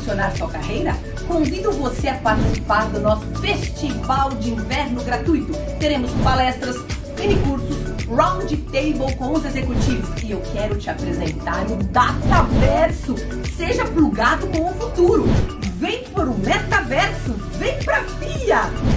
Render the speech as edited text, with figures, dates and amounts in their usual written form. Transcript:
impulsionar sua carreira? Convido você a participar do nosso Festival de Inverno gratuito. Teremos palestras, minicursos, round table com os executivos. E eu quero te apresentar o Dataverso. Seja plugado com o futuro. Vem para o metaverso, vem pra FIA!